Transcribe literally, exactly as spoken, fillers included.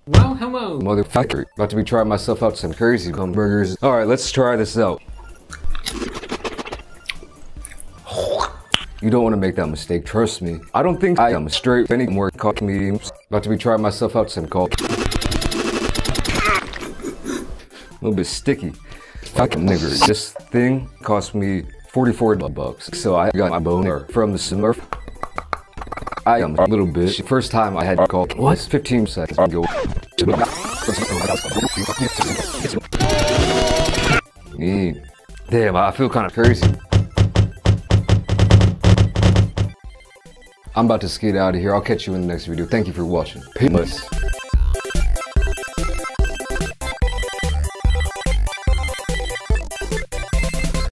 Well, hello. Motherfucker. About to be trying myself out some crazy burgers. Alright, let's try this out. You don't want to make that mistake, trust me. I don't think I am straight any more cock mediums. About to be trying myself out some cock. A little bit sticky. Fucking nigger. This thing cost me forty-four bucks. So I got my boner from the Smurf. I am a little bitch. First time I had cock. What? fifteen seconds ago. Damn, I feel kind of crazy. I'm about to skate out of here. I'll catch you in the next video. Thank you for watching. Peace.